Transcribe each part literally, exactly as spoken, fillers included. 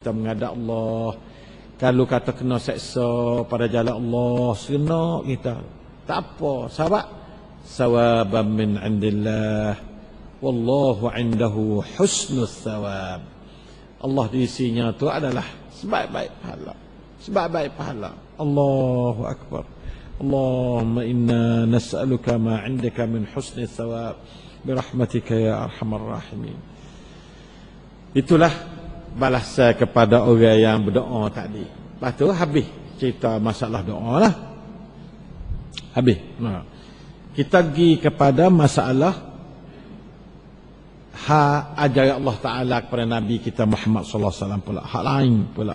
Kita menghadap Allah. Kalau kata kena seksa pada jalan Allah, seronok kita. Tak apa, sebab sawaban min indillah. Wallahu indahu husnul thawab. Allah di sisinya tu adalah sebaik-baik pahala. Sebaik-baik pahala. Allahu akbar. Allahumma inna nas'aluka ma 'indaka min husnil thawab birahmatika ya arhamar rahimin. Itulah balasan kepada orang yang berdoa tadi. Lepas tu habis cerita masalah doa lah. Habis. Nah. Kita pergi kepada masalah ha ajaran Allah Ta'ala kepada Nabi kita Muhammad sallallahu alaihi wasallam pula. Hak lain pula.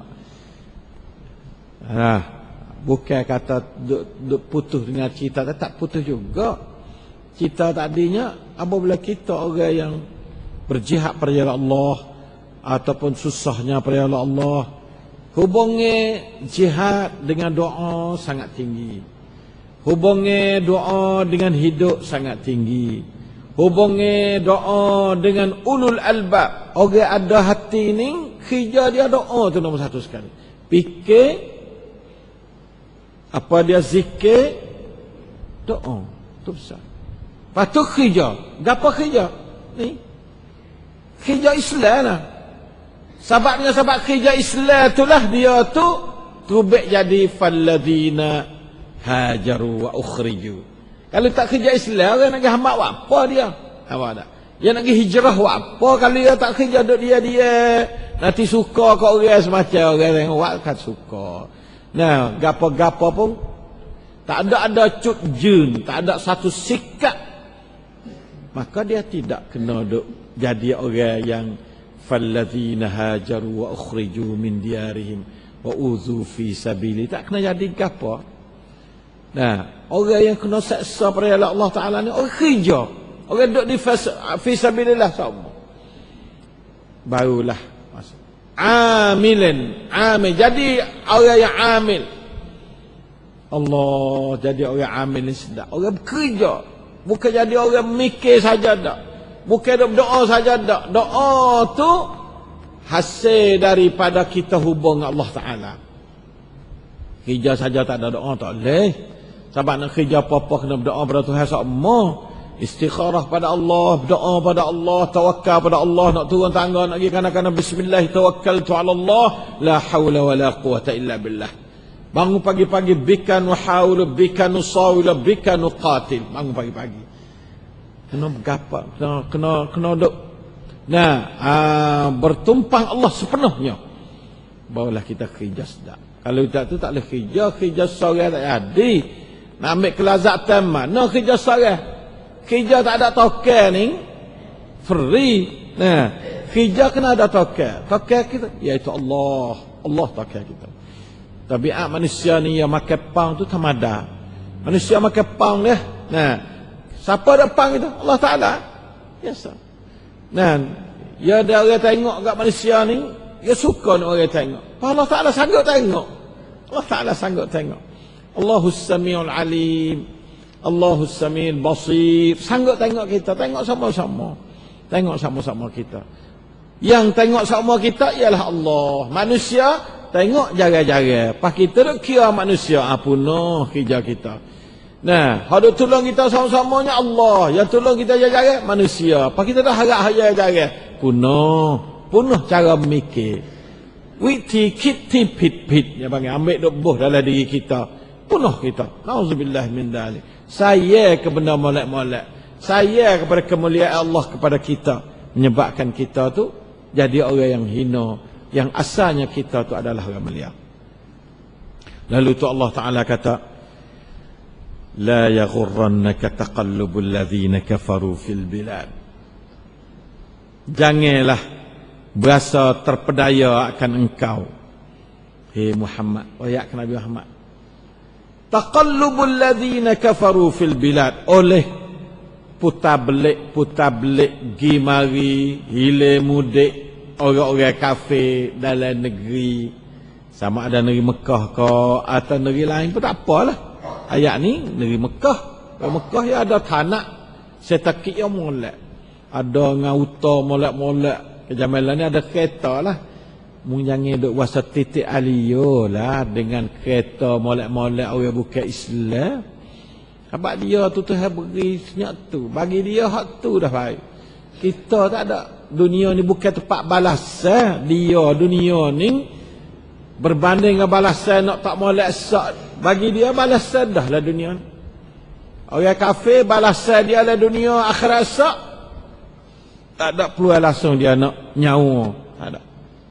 Nah, bukan kata duk, duk putus dengan cerita, tak putus juga. Cerita tadinya apabila kita orang yang berjihad pada jalan Allah ataupun susahnya pada jalan Allah, hubungi jihad dengan doa sangat tinggi. Hubungi doa dengan hidup sangat tinggi. Hubungi doa dengan ulul albab. Orang ada hati ni, kerja dia doa tu nombor satu sekali. Fikir, apa dia zikir, doa. Tu besar. Lepas tu kerja. Gapa kerja? Ni. Kerja Islam lah. Sebabnya sebab kerja Islam itulah dia tu terubik jadi falladzina hajaru wa ukhriju. Kalau tak kerja Islam, orang nak pergi hamba buat apa dia? Apa tak? Dia nak pergi hijrah buat apa kalau dia tak kerja duduk dia-dia? Nanti suka kat orang semacam orang yang buat kan suka. Nah, gapo-gapo pun tak ada ada cut jun, tak ada satu sikap. Maka dia tidak kena duk jadi orang yang falladzina hajaru wa ukhriju min diyarihim wa uzu fi sabili. Tak kena jadi gapo. Nah, orang yang kena seksa pada Allah Ta'ala ni orang kerja, orang duduk di fi sabilillah sama. Barulah masuk amilin, amil. Jadi orang yang amil, Allah, jadi orang amil ni sedap. Orang bekerja, bukan jadi orang mikir saja dak. Bukan berdoa saja tak. Doa tu hasil daripada kita hubung Allah Ta'ala. Kerja saja tak ada doa tak boleh. Sebab nak kerja apa-apa kena berdoa pada Tuhan sama. Istikharah pada Allah, berdoa pada Allah, tawakal pada Allah, nak turun tangga, nak pergi kanan-kanan, bismillah, tawakkaltu ala Allah, la hawla wa la quwata illa billah. Bangun pagi-pagi, bika nuhawlu, bika nusawila, bika nuqatil. Bangun pagi-pagi. Kena bergapa, kena kena kena duk. Nah, aa, bertumpang Allah sepenuhnya. Barulah kita kerja sedap. Kalau tak tu tak boleh kerja, kerja seorang tak jadi. Nak ambil kelazatan mana kerja seorang? Kerja tak ada token ni free. Nah, kerja kena ada token. Token kita iaitu Allah. Allah token kita. Tabiat manusia ni yang makan pang tu tamada. Manusia makan pang dia. Nah, siapa depan kita? Allah Ta'ala. Biasa. Nah, ya ada orang tengok kat manusia ni, dia suka nak orang tengok. Allah Ta'ala sanggup tengok. Allah Ta'ala sanggup tengok. Allahus Samiul Alim. Allahus Samiul Basir. Sanggup tengok kita. Tengok sama-sama. Tengok sama-sama kita. Yang tengok sama kita ialah Allah. Manusia tengok jara-jara. Pas kita duk kira manusia. Apunah kerja kita. Nah, hadu tolong kita sama-samanya Allah. Yang tolong kita jaga manusia. Apa kita dah harap jaga? Punuh, punuh cara mikir. Witi kiti pit pit. Ya bang, ambil duk buh dalam diri kita. Punuh kita. Nauzubillah min dzalik. Saya kepada molek-molek. Saya kepada kemuliaan Allah kepada kita, menyebabkan kita tu jadi orang yang hina, yang asalnya kita tu adalah orang mulia. Lalu tu Allah Ta'ala kata, la yaghurrannaka taqallubul ladzina kafaru fil bilad. Janganlah berasa terpedaya akan engkau, hei Muhammad, wahai Nabi Muhammad. Taqallubul ladzina kafaru fil bilad, oleh putar belik putar belik gi mari hile mudik orang-orang kafir dalam negeri, sama ada negeri Mekah ke atau negeri lain pun tak apalah. Ayat ni negeri Mekah. Di Mekah ya ada tanah setakik yang molek. Ada dengan uta molek-molek. Kejamalan ni ada kereta lah. Mu jangan duk wasa titik alio lah dengan kereta molek-molek orang bukan Islam. Sebab dia tu Tuhan beri senyap tu. Bagi dia hak tu dah baik. Kita tak ada. Dunia ni bukan tempat balasan. Dia dunia ni berbanding dengan balasan nak tak molek sak. Bagi dia balasan dah lah dunia ni. Orang kafir balasan dia lah dunia akhirat sak. Tak ada peluang langsung dia nak nyawa. Tak ada.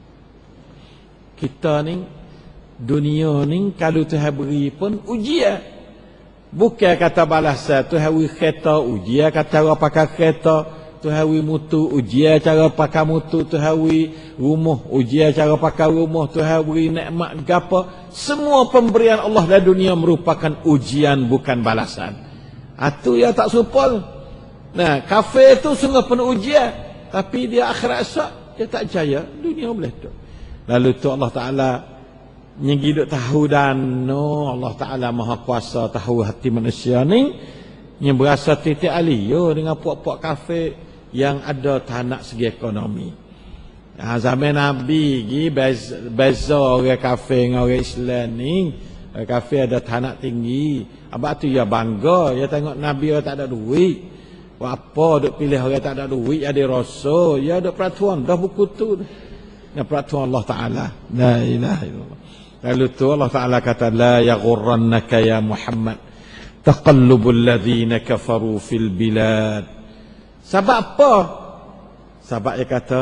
Kita ni dunia ni kalau Tuhan beri pun ujian. Bukan kata balasan Tuhan beri kereta ujian kata cara pakai kereta, Tuhan beri mutu ujian cara pakai mutu, Tuhan beri rumah ujian cara pakai rumah, Tuhan beri nikmat gapo. Semua pemberian Allah dalam dunia merupakan ujian bukan balasan. Itu yang tak supol. Nah, kafir tu sungguh penuh ujian, tapi dia akhirat sak dia tak jaya, dunia boleh tu. Lalu tu Allah Ta'ala nyegi duk tahu dan no Allah Ta'ala maha kuasa tahu hati manusia ni yang berasa titik alio dengan puak-puak kafir yang ada tanak segi ekonomi. Ha, zaman Nabi gi beza, beza orang kafir dengan orang Islam ni. Orang kafir ada tanak tinggi. Abang tu ya bangga, ya tengok Nabi orang tak ada duit. Apa duk pilih orang tak ada duit ada rasa, ya ada peraturan dah buku tu. Ya peraturan Allah Ta'ala. La ilaha illallah. Lalu tu Allah Ta'ala kata la yaghurrannaka ya Muhammad taqallubul ladzina kafaru fil bilad. Sebab apa? Sebab dia kata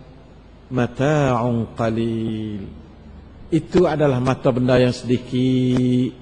mata'un qalil. Itu adalah mata benda yang sedikit.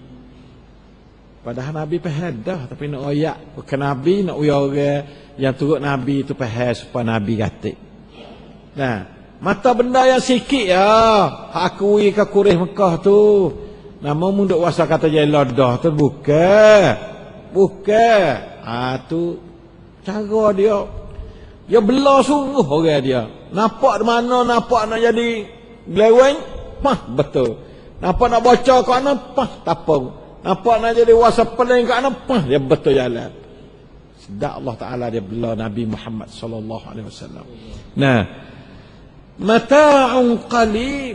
Padahal Nabi faham dah, tapi nak oyak bukan Nabi, nak oyak orang yang turut Nabi itu faham supaya Nabi kata. Nah, mata benda yang sikit ya, akui ke kurih Mekah tu. Nama munduk wasa kata jeladah tu bukan. Bukan. Ah tu cara dia. Dia belah sungguh orang dia. Nampak di mana nampak nak jadi gleweng, pah betul. Nampak nak baca kat mana, pah tak apa. Nampak nak jadi wasa pening kat mana, pah dia betul jalan. Sedap Allah Taala dia belah Nabi Muhammad sallallahu alaihi wasallam. Nah, mata'un qalil.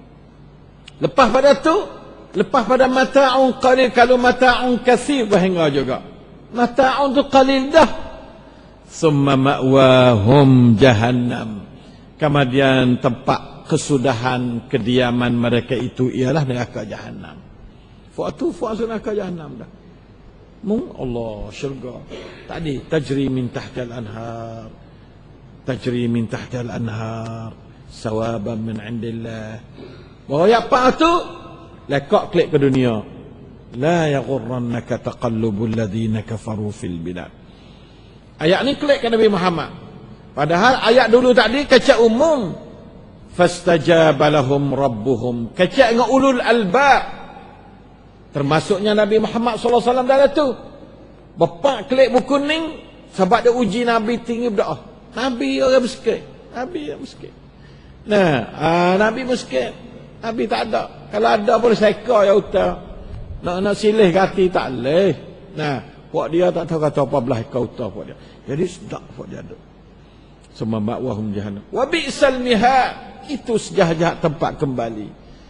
Lepas pada tu, lepas pada mata'un qalil, kalau mata'un katsir bahingga juga. Mata'un tu qalil dah. Summa ma'wahum jahannam. Kemudian tempat kesudahan kediaman mereka itu ialah neraka jahannam. Fuatu fuatu neraka jahannam dah. Mung Allah syurga. Tadi tajri min tahtal anhar. Tajri min tahtal anhar. Sawaban min indillah. Bahawa apa tu? Lekak klik ke dunia. La yaghurrannaka taqallubul ladzina kafaru fil bilad. Ayat ni klik ke Nabi Muhammad. Padahal ayat dulu tadi kecak umum. Fastajaba lahum rabbuhum. Kecak dengan ulul albab. Termasuknya Nabi Muhammad sallallahu alaihi wasallam dalam tu. Bapak klik buku ni sebab dia uji Nabi tinggi berdoa. Nabi orang miskin. Nabi orang miskin. Nah, aa, Nabi miskin. Nabi tak ada. Kalau ada boleh seka ya utah. Nak nak silih hati tak leh. Nah, puak dia tak tahu kata apa belah kau utah puak dia. Jadi sedap puak dia ada. Semua ma'wahum jahannam. Wa bi'sal mihad. Itu sejahat-jahat tempat kembali.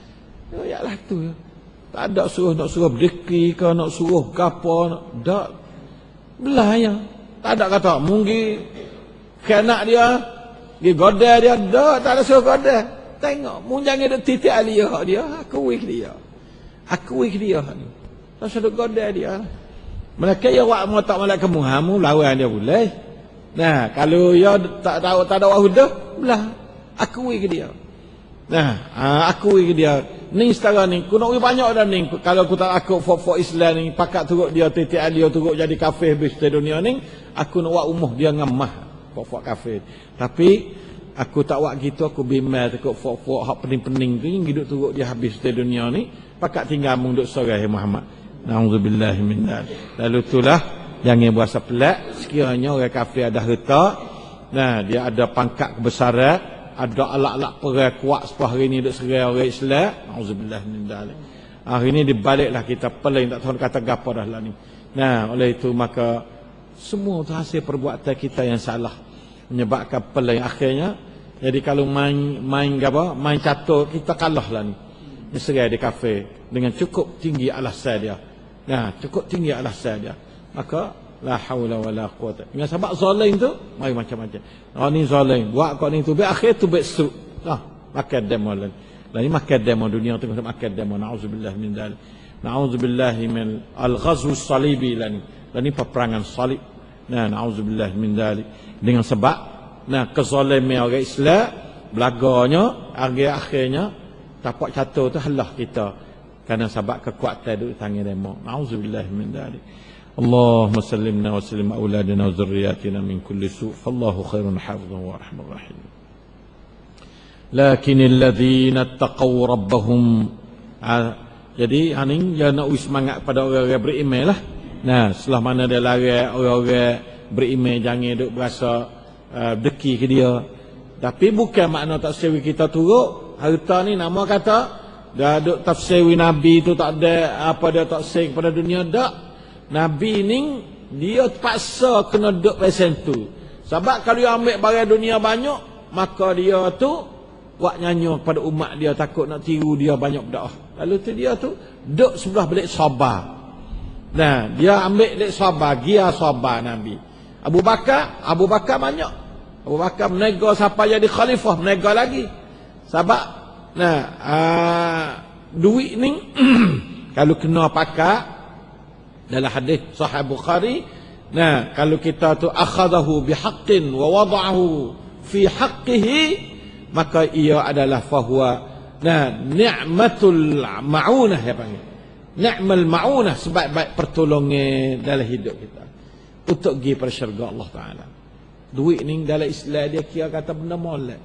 Ya lah tu ya. Tak ada suruh nak suruh berdeki ke nak suruh gapo nak dak belah ya. Tak ada kata munggi kanak dia dia goda dia dak, tak ada suruh goda. Tengok mun jangan ada titik aliyah dia, aku wik dia. Aku wik dia ni. Tak suruh goda dia. Mereka ya wak mau tak malak kamu hamu lawan dia boleh. Nah, kalau ya tak tahu tak ada wahudah belah aku wik dia. Nah, aku wik dia. Ni setara ni, aku nak banyak dah ni. Kalau aku tak akut fok-fok Islam ni, pakat turut dia titik aliyah turut jadi kafir habis di dunia ni, aku nak buat umuh dia ngamah fok-fok kafir. Tapi aku tak buat gitu, aku bimbang takut fok-fok hak pening-pening tu yang hidup turut dia habis di dunia ni, pakat tinggal munduk sorang Muhammad. Nauzubillahi min dzalik. Lalu itulah jangan berasa pelak sekiranya orang kafir ada harta, nah dia ada pangkat kebesaran, ada alat-alat perang kuat sepah hari ni duk serai orang Islam. Auzubillah min dzalik. Hari ni dibaliklah kita peling tak tahu kata gapo dah lah ni. Nah, oleh itu maka semua tu hasil perbuatan kita yang salah menyebabkan peling akhirnya Jadi kalau main main apa, main catur kita kalah lah ni. Ni serai di kafe dengan cukup tinggi alasan dia. Nah, cukup tinggi alasan dia. Maka la haula wala quwata. Dengan sebab zalim tu, mari macam-macam. Oh ni zalim, buat kau ni tu baik akhir tu baik seruk. Nah, makan demo lah. Lah ni makan demo dunia tu makan demo. Nauzubillah min dzalik. Nauzubillah min al-ghazw as-salibi lah ni. Lah ni peperangan salib. Nah, nauzubillah min dzalik. Dengan sebab nah, kezaliman orang Islam belaganya akhir-akhirnya tapak catur tu halah kita kerana sebab kekuatan duk tangan demo. Nauzubillah min dzalik. Allahumma sallimna wa sallim auladina wa zurriyatina min kulli su'. Fallahu khairun hafizan wa arhamur rahim. Lakinil ladzina taqaw rabbahum. Jadi haning dia nak semangat pada orang-orang beriman lah. Nah, setelah mana dia larang orang-orang beriman jangan duk berasa Uh, deki ke dia. Tapi bukan makna tafsir kita turut harta ni nama kata dah duk tafsir Nabi tu tak ada apa dia tafsir kepada dunia dak. Nabi ni dia terpaksa kena duk pesen tu. Sebab kalau dia ambil barang dunia banyak, maka dia tu buat nyanyi pada umat dia takut nak tiru dia banyak berdoa. Lalu tu dia tu duk sebelah belik sabar. Nah, dia ambil belik sabar, gia sabar Nabi. Abu Bakar, Abu Bakar banyak. Abu Bakar menego siapa jadi khalifah, menego lagi. Sebab, nah, uh, duit ni, kalau kena pakai, dalam hadis Sahih Bukhari, nah, kalau kita tu akhadahu bihaqqin wa wada'ahu fi haqqihi, maka ia adalah fahuwa, nah, ni'matul ma'unah ya panggil. Ni'mal ma'unah, sebaik-baik pertolongan dalam hidup kita. Untuk pergi pada syurga Allah Ta'ala. Duit ni dalam Islam dia kira kata benda molek.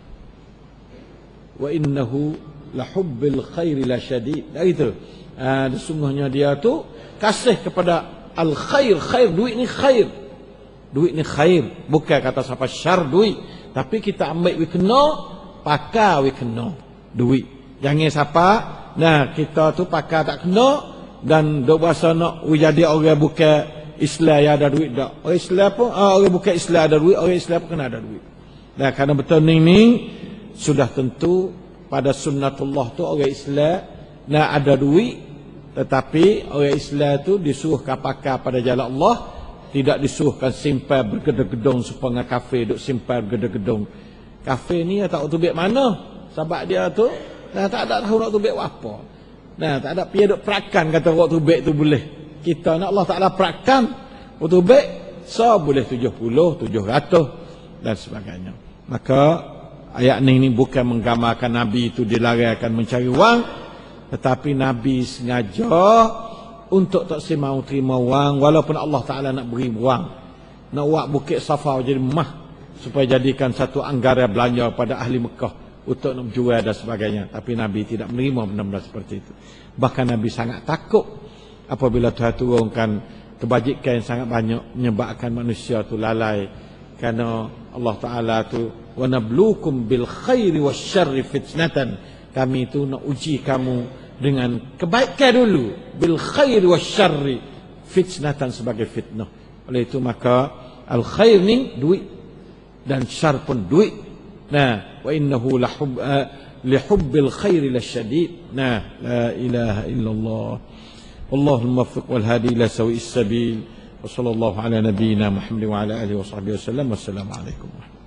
Wa innahu lahubbil khairi la syadid. Dari itu. Ha, sesungguhnya dia tu kasih kepada al-khair. Khair, duit ni khair. Duit ni khair. Bukan kata siapa syar duit. Tapi kita ambil we kena, pakai we kena duit. Jangan siapa, nah kita tu pakai tak kena, dan duk berasa nak we jadi orang bukan Islam yang ada duit tak. Orang Islam pun, ah, orang bukan Islam ada duit, orang Islam pun kena ada duit. Nah, kerana betul ni, ni sudah tentu pada sunnatullah tu orang Islam nak ada duit, tetapi orang Islam tu disuruhkan pakai pada jalan Allah, tidak disuruhkan simpan bergedung-gedung supaya kafe duk simpan bergedung-gedung. Kafe ni tak tahu duit mana, sebab dia tu nah, tak ada tahu nak tu duit apa. Nah, tak ada pihak duk perakan kata waktu duit tu boleh. Kita nak Allah Ta'ala perakan waktu baik, so boleh tujuh puluh, tujuh ratus dan sebagainya. Maka ayat ni, ni bukan menggambarkan Nabi itu dilarangkan mencari wang, tetapi Nabi sengaja untuk tak si mau terima wang, walaupun Allah Ta'ala nak beri wang, nak buat Bukit Safa jadi mah, supaya jadikan satu anggaran belanja pada ahli Mekah untuk nak jual dan sebagainya. Tapi Nabi tidak menerima benda-benda seperti itu. Bahkan Nabi sangat takut apabila Tuhan turunkan kebajikan yang sangat banyak, menyebabkan manusia tu lalai. Kerana Allah Ta'ala tu wa nabluukum bil khairi wasyarri fitnatan, kami tu nak uji kamu dengan kebaikan dulu, bil khairi wasyarri fitnatan, sebagai fitnah. Oleh itu maka al khair ni duit dan syar pun duit. Nah, wa innahu lahub uh, lihubbil khairi lasyadid. Nah, la ilaha illallah. والله الموفق والهادي إلى سواء السبيل وصلى الله على نبينا محمد وعلى آله وصحبه وسلم والسلام عليكم ورحمة الله.